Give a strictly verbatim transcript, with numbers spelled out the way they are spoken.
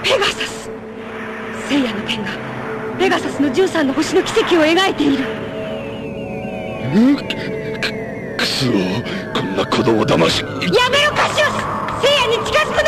ペガサス。聖夜の剣がペガサスのじゅうさんの星の奇跡を描いている。 うく、くそ、こんな子供騙し。 やめろカシオス。聖夜に近づくな。